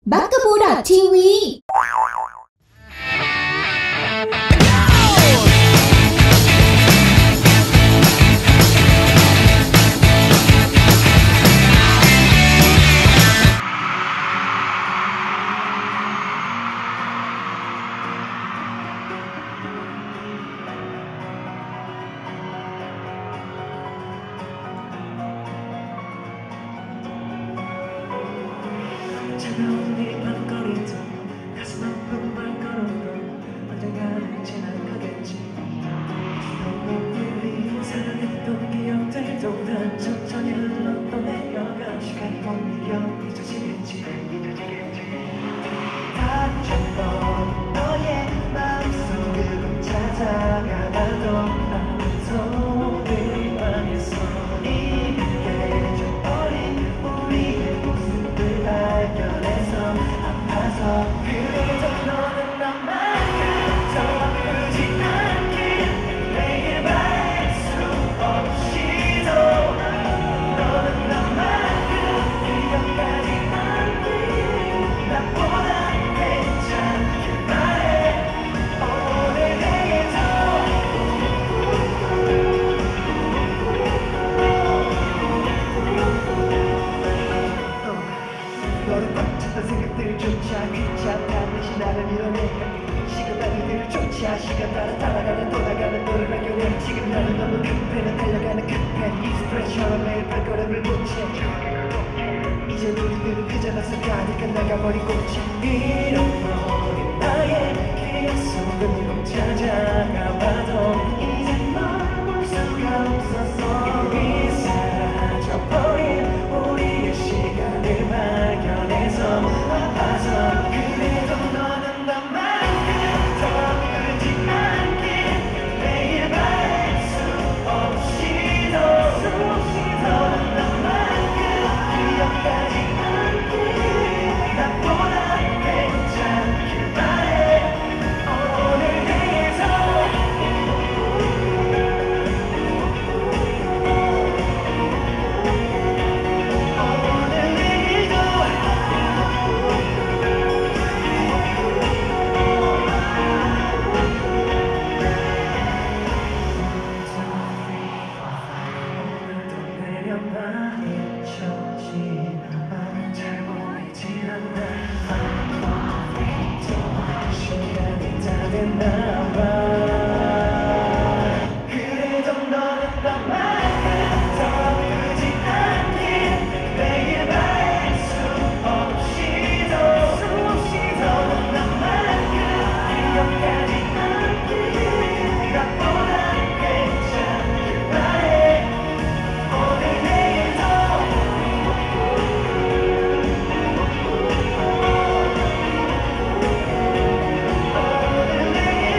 บักกะบูดอททีวี 차가운 밤거리도 가슴 아픈 발걸음도 언젠가는 지나가겠지 너무 끌린 사랑했던 기억들도 다 천천히 흘러떠내려가 시간이 걷으려 잊어지겠지 다쳤던 너의 마음속을 찾아가봐도 아무 소리 방에서 익숙해져버린 우리의 모습을 발견해서 아파서 그래도 너는 나만큼 더 아프지 않길 매일 바랄 수 없이도 너는 나만큼 기억하지 않길 나보다 괜찮길 바래 오늘 내일도 너를 꽉 찼던 생각들조차 귀찮다는 듯이 나를 밀어내 시간 따위들을 쫓아 시간 따라 따라가는 돌아가는 너를 발견해 지금 나는 너무 급해 난 달려가는 급한 익스프레스처럼 매일 발걸음을 고쳐 이제 우리들은 그저 낯설가니까 나가버리고 이런 너의 나의 기억 속을 꼭 찾아가봐도 이제 널 볼 수가 없었어 이미 사라져버린 우리의 시간을 발견해서 아파서 그래도 너는 나만큼 더 아프지 않길 매일 바랄 수 없이도 너는 나만큼 기억하지 않길 나보다 괜찮길 바래 오늘 내일도 오늘 내일도 오늘도 내려봐 잊혀지나 잘 보이진 않나 시간이 다 됐나 봐 그래도 너는 나만큼 더 아프지 않길 매일 바랄 수 없이도 너는 나만큼 기억하지 않길 나보다 괜찮길 바래 오늘 내일도 오늘 내일도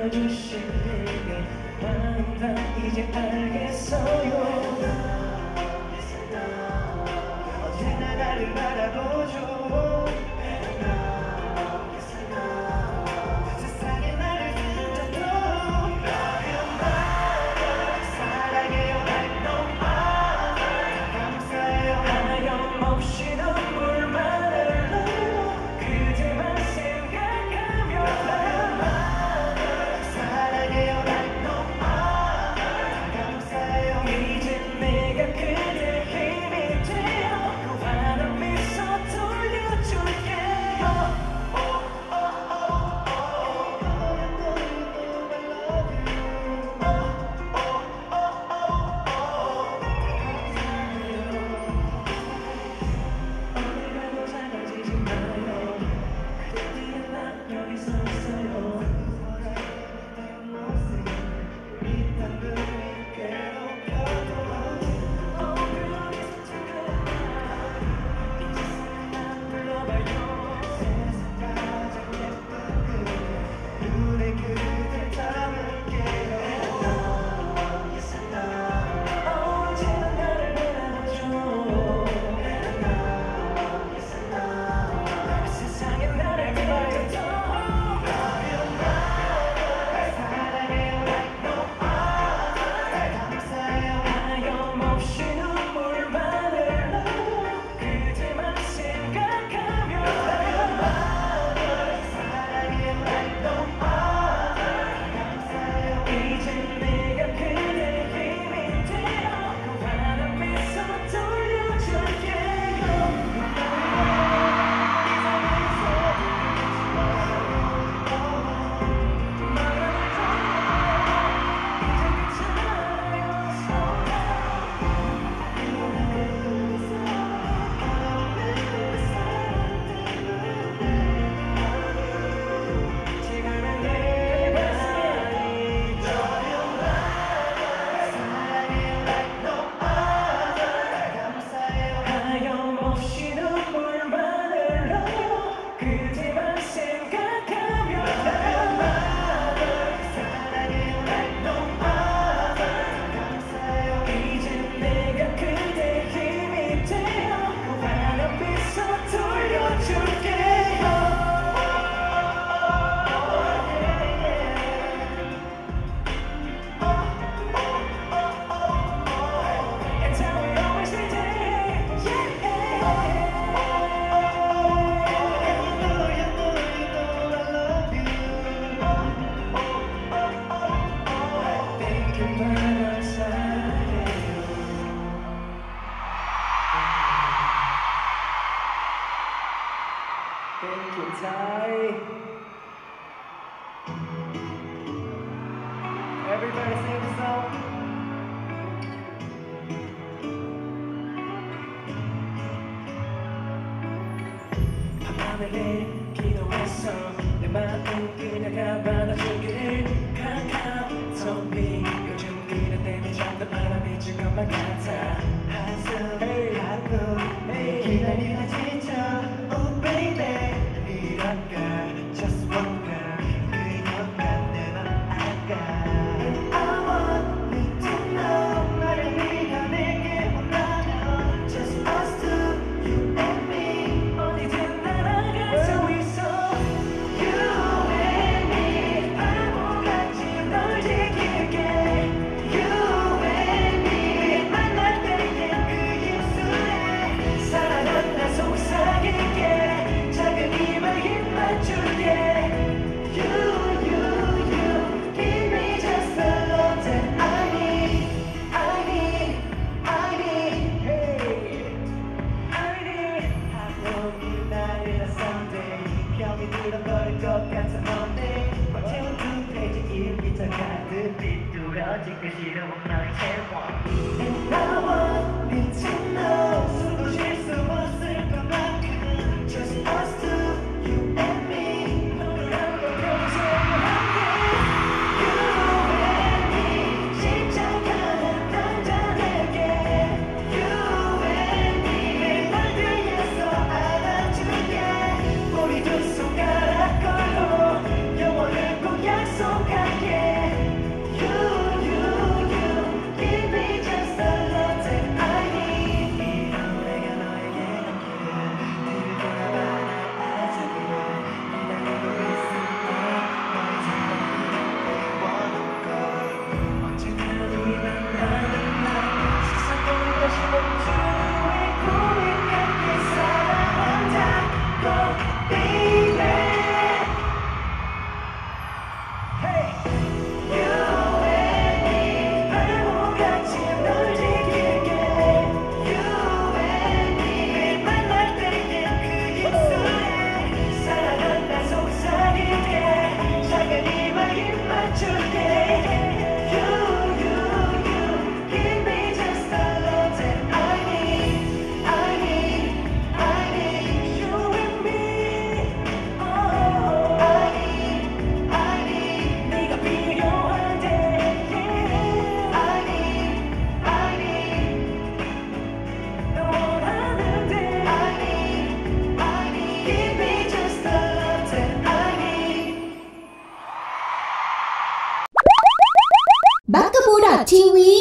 안겨주시는 마음 다 이제 알겠어요. 언제나 나를 바라보죠. 세상에 나를 던져도 사랑해요 like no other. 감사해요 하염없이 눈물만 흘러 그대만 생각하며 사랑해요 like no other. 감사해요 이제 내가 그대 힘이 되어 그 환한 미소 돌려줄게요. 어디가도 작아지지 마요. 그대 뒤에 난 여기 서 있어요. 우리 단둘이 괴롭혀도 여기서 잠깐만 이제 난 불러봐요. 세상 가장 예쁜 그대 눈에 그대 담을게요. Yes I know 언제나 나를 바라보죠. Yes I know 세상에 나를 믿어도 사랑해요 like no other. 감사해요 하염없이 눈물만 흘러 그대만 생각하며 사랑해요 like no other. 감사해요 이제 내가 그대 힘이 되어 그 환한 미소 돌려줄게요. 하염없이 눈물만 흘러 그대만 생각하며 사랑해요 like no other. 감사해요 이제 내가 그대 힘이 되어 그 환한 미소 돌려줄게요. And tell me always be there. Thank you, Ty. Everybody sing the song. 밤하늘에 기도했어. 내 마음 그녀가 받아주기를 카카오톡이 요즘 그녀 때문에 잠도 바람이 질 것만 같아. 한숨 하고 기다리다 지쳐. Oh baby 이럴까 just one girl 그녀가 내 맘 알까. I want you to know 나를 위해 내게 원하면 just us two you and me 어디든 날아갈 수 있어. You and me 바보같이 널 지킬게. You and me 만날 때의 그 입술에 사랑한다 속삭일게. 작은 이마 힘 맞출게. You give me just the love that I need. I need, I need, hey, I need. 하루는 날이라 someday 병이 들어버릴 것 같은 Monday 꽉 채운 두 페이지 일기장 가득 삐뚤어진 글씨로 너의 채워. And I want you to know 숨도 쉴 수 없을 것만큼 just us two you and me 너를 한번 평생 함께. You and me 집착하는 남자 내게. You and me 내말 뒤에서 안아줄게. 우리 두 손가락 걸고 영원을 꼭 약속할게. Baccabola TV